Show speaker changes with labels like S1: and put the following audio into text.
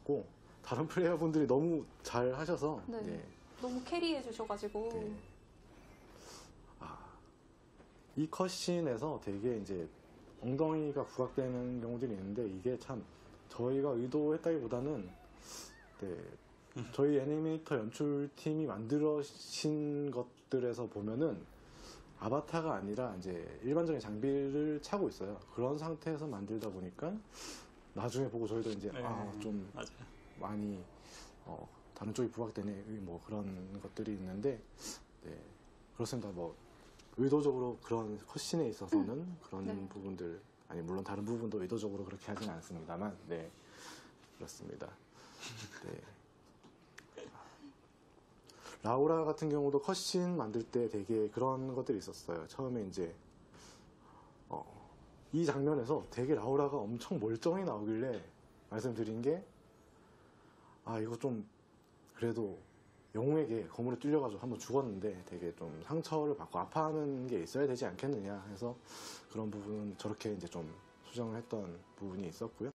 S1: 같고 다른 플레이어분들이 너무 잘 하셔서
S2: 네.
S1: 네.
S2: 너무 캐리해 주셔가지고.
S1: 네. 이 컷신에서 되게 이제 엉덩이가 부각되는 경우들이 있는데 이게 참 저희가 의도했다기보다는 네, 저희 애니메이터 연출팀이 만들어신 것들에서 보면은 아바타가 아니라 이제 일반적인 장비를 차고 있어요. 그런 상태에서 만들다 보니까 나중에 보고 저희도 이제 좀
S3: 맞아요.
S1: 많이 다른 쪽이 부각되네 뭐 그런 것들이 있는데 네, 그렇습니다. 뭐 의도적으로 그런 컷신에 있어서는 그런
S2: 네.
S1: 부분들 아니 물론 다른 부분도 의도적으로 그렇게 하진 않습니다만 네 그렇습니다. 네. 라우라 같은 경우도 컷신 만들 때 되게 그런 것들이 있었어요. 처음에 이제 이 장면에서 되게 라우라가 엄청 멀쩡히 나오길래 말씀드린 게 이거 좀 그래도 영웅에게 검으로 뚫려가지고 한번 죽었는데 되게 좀 상처를 받고 아파하는 게 있어야 되지 않겠느냐 해서 그런 부분은 저렇게 이제 좀 수정을 했던 부분이 있었고요.